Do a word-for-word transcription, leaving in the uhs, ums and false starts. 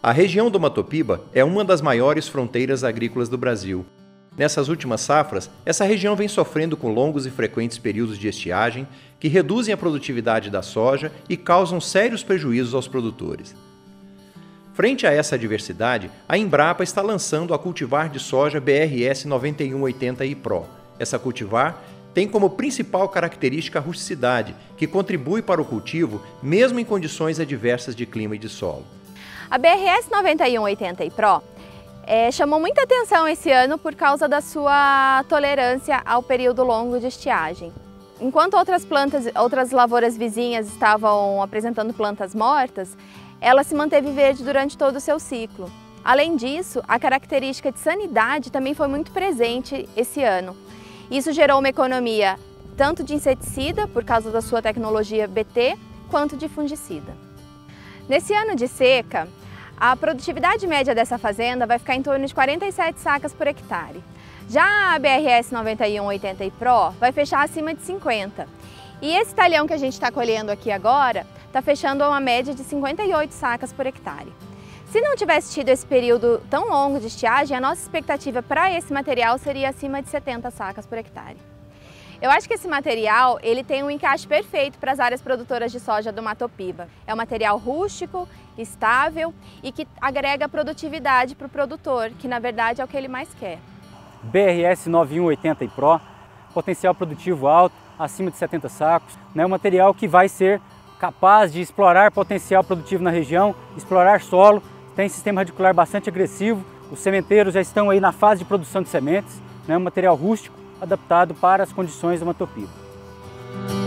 A região do Mato Piba é uma das maiores fronteiras agrícolas do Brasil. Nessas últimas safras, essa região vem sofrendo com longos e frequentes períodos de estiagem que reduzem a produtividade da soja e causam sérios prejuízos aos produtores. Frente a essa adversidade, a Embrapa está lançando a cultivar de soja B R S nove um oito zero I Pro. Essa cultivar tem como principal característica a rusticidade, que contribui para o cultivo mesmo em condições adversas de clima e de solo. A B R S nove um oito zero I Pro é, chamou muita atenção esse ano por causa da sua tolerância ao período longo de estiagem. Enquanto outras plantas, outras lavouras vizinhas estavam apresentando plantas mortas, ela se manteve verde durante todo o seu ciclo. Além disso, a característica de sanidade também foi muito presente esse ano. Isso gerou uma economia tanto de inseticida, por causa da sua tecnologia B T, quanto de fungicida. Nesse ano de seca, a produtividade média dessa fazenda vai ficar em torno de quarenta e sete sacas por hectare. Já a B R S nove um oito zero I Pro vai fechar acima de cinquenta. E esse talhão que a gente está colhendo aqui agora está fechando a uma média de cinquenta e oito sacas por hectare. Se não tivesse tido esse período tão longo de estiagem, a nossa expectativa para esse material seria acima de setenta sacas por hectare. Eu acho que esse material ele tem um encaixe perfeito para as áreas produtoras de soja do Mato Piba. É um material rústico, estável e que agrega produtividade para o produtor, que na verdade é o que ele mais quer. B R S nove um oito zero I Pro, potencial produtivo alto, acima de setenta sacos, né? Um material que vai ser capaz de explorar potencial produtivo na região, explorar solo, tem sistema radicular bastante agressivo, os sementeiros já estão aí na fase de produção de sementes, né? Um material rústico, adaptado para as condições do Mato Piba.